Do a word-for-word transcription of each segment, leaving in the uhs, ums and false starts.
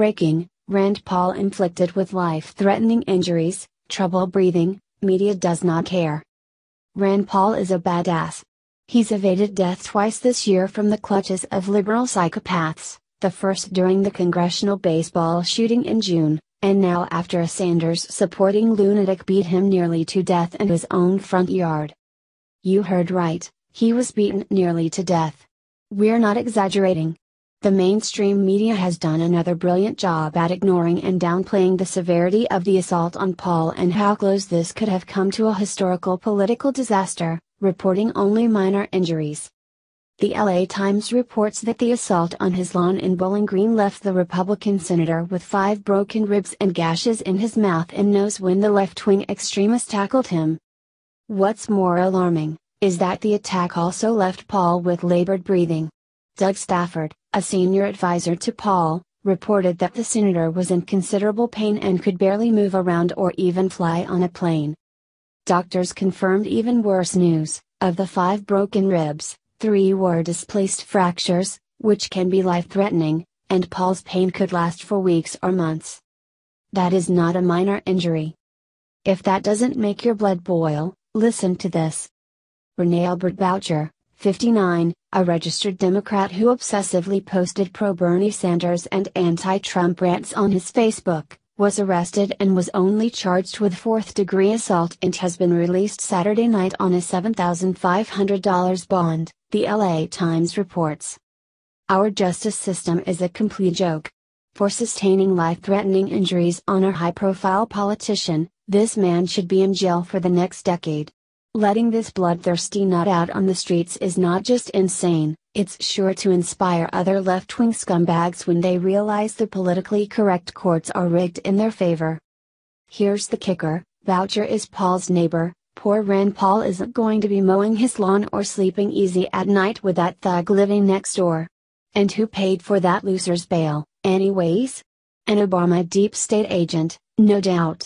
Breaking: Rand Paul inflicted with life-threatening injuries, trouble breathing, media does not care. Rand Paul is a badass. He's evaded death twice this year from the clutches of liberal psychopaths, the first during the congressional baseball shooting in June, and now after a Sanders-supporting lunatic beat him nearly to death in his own front yard. You heard right, he was beaten nearly to death. We're not exaggerating. The mainstream media has done another brilliant job at ignoring and downplaying the severity of the assault on Paul and how close this could have come to a historical political disaster, reporting only minor injuries. The L A Times reports that the assault on his lawn in Bowling Green left the Republican senator with five broken ribs and gashes in his mouth and nose when the left-wing extremist tackled him. What's more alarming, is that the attack also left Paul with labored breathing. Doug Stafford, a senior advisor to Paul, reported that the senator was in considerable pain and could barely move around or even fly on a plane. Doctors confirmed even worse news: of the five broken ribs, three were displaced fractures, which can be life-threatening, and Paul's pain could last for weeks or months. That is not a minor injury. If that doesn't make your blood boil, listen to this. Renee Albert Boucher, fifty-nine, a registered Democrat who obsessively posted pro-Bernie Sanders and anti-Trump rants on his Facebook, was arrested and was only charged with fourth-degree assault and has been released Saturday night on a seven thousand five hundred dollars bond, the L A Times reports. Our justice system is a complete joke. For sustaining life-threatening injuries on a high-profile politician, this man should be in jail for the next decade. Letting this bloodthirsty nut out on the streets is not just insane, it's sure to inspire other left-wing scumbags when they realize the politically correct courts are rigged in their favor. Here's the kicker: Boucher is Paul's neighbor. Poor Rand Paul isn't going to be mowing his lawn or sleeping easy at night with that thug living next door. And who paid for that loser's bail, anyways? An Obama deep state agent, no doubt.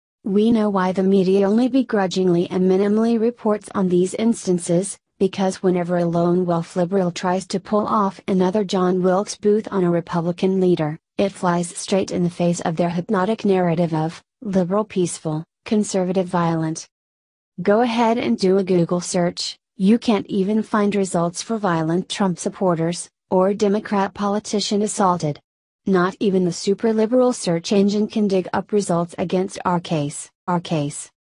We know why the media only begrudgingly and minimally reports on these instances, because whenever a lone wolf liberal tries to pull off another John Wilkes Booth on a Republican leader, it flies straight in the face of their hypnotic narrative of liberal peaceful, conservative violent. Go ahead and do a Google search. You can't even find results for violent Trump supporters, or Democrat politician assaulted. Not even the super liberal search engine can dig up results against our case, our case.